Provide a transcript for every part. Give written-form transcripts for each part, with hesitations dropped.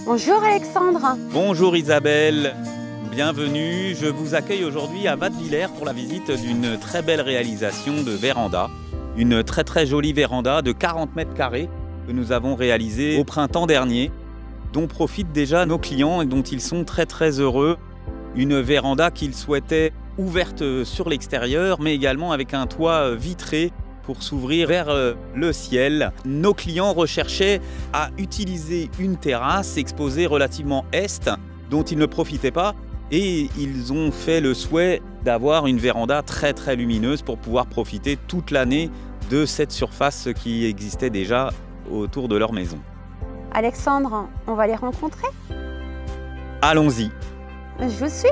Bonjour Alexandre. Bonjour Isabelle, bienvenue. Je vous accueille aujourd'hui à Wattwiller pour la visite d'une très belle réalisation de véranda. Une très jolie véranda de 40 mètres carrés que nous avons réalisée au printemps dernier, dont profitent déjà nos clients et dont ils sont très heureux. Une véranda qu'ils souhaitaient ouverte sur l'extérieur, mais également avec un toit vitré pour s'ouvrir vers le ciel. Nos clients recherchaient à utiliser une terrasse exposée relativement est, dont ils ne profitaient pas, et ils ont fait le souhait d'avoir une véranda très lumineuse pour pouvoir profiter toute l'année de cette surface qui existait déjà autour de leur maison. Alexandre, on va les rencontrer? Allons-y. Je vous suis.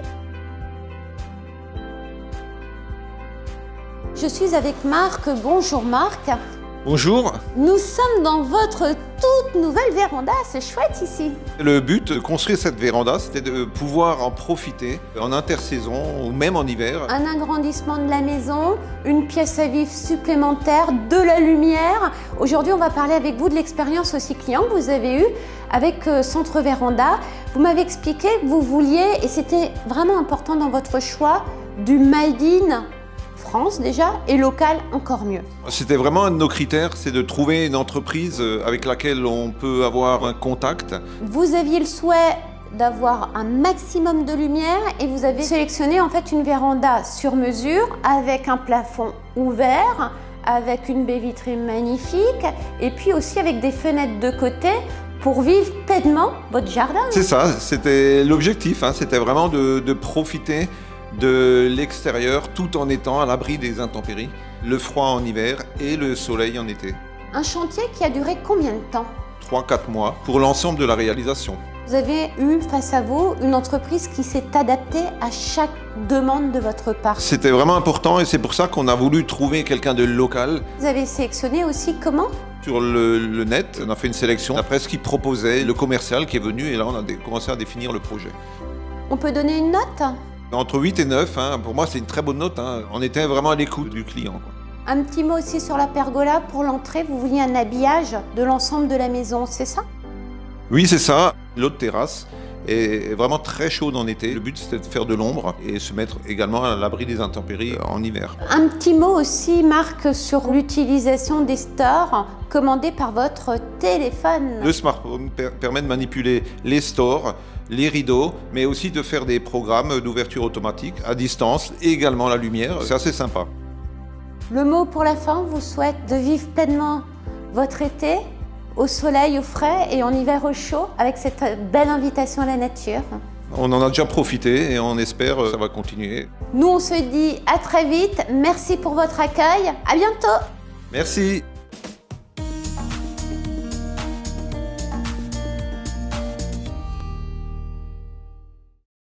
Je suis avec Marc. Bonjour Marc. Bonjour. Nous sommes dans votre toute nouvelle véranda, c'est chouette ici. Le but de construire cette véranda, c'était de pouvoir en profiter en intersaison ou même en hiver. Un agrandissement de la maison, une pièce à vivre supplémentaire, de la lumière. Aujourd'hui, on va parler avec vous de l'expérience aussi client que vous avez eue avec Centre Véranda. Vous m'avez expliqué que vous vouliez, et c'était vraiment important dans votre choix, du Made in France déjà, et local encore mieux. C'était vraiment un de nos critères, c'est de trouver une entreprise avec laquelle on peut avoir un contact. Vous aviez le souhait d'avoir un maximum de lumière et vous avez sélectionné en fait une véranda sur mesure avec un plafond ouvert, avec une baie vitrée magnifique et puis aussi avec des fenêtres de côté pour vivre pleinement votre jardin. C'est ça, c'était l'objectif, hein, c'était vraiment de profiter de l'extérieur tout en étant à l'abri des intempéries, le froid en hiver et le soleil en été. Un chantier qui a duré combien de temps? 3-4 mois pour l'ensemble de la réalisation. Vous avez eu face à vous une entreprise qui s'est adaptée à chaque demande de votre part. C'était vraiment important et c'est pour ça qu'on a voulu trouver quelqu'un de local. Vous avez sélectionné aussi comment? Sur le net, on a fait une sélection après ce qu'il proposait, le commercial qui est venu et là on a commencé à définir le projet. On peut donner une note? Entre 8 et 9, hein, pour moi c'est une très bonne note, hein. On était vraiment à l'écoute du client, quoi. Un petit mot aussi sur la pergola. Pour l'entrée, vous vouliez un habillage de l'ensemble de la maison, c'est ça? Oui, c'est ça. L'autre terrasse est vraiment très chaude en été. Le but c'était de faire de l'ombre et se mettre également à l'abri des intempéries en hiver. Un petit mot aussi, Marc, sur l'utilisation des stores commandés par votre téléphone. Le smartphone permet de manipuler les stores, les rideaux, mais aussi de faire des programmes d'ouverture automatique à distance et également la lumière. C'est assez sympa. Le mot pour la fin vous souhaite de vivre pleinement votre été au soleil, au frais et en hiver au chaud avec cette belle invitation à la nature. On en a déjà profité et on espère que ça va continuer. Nous on se dit à très vite, merci pour votre accueil, à bientôt. Merci.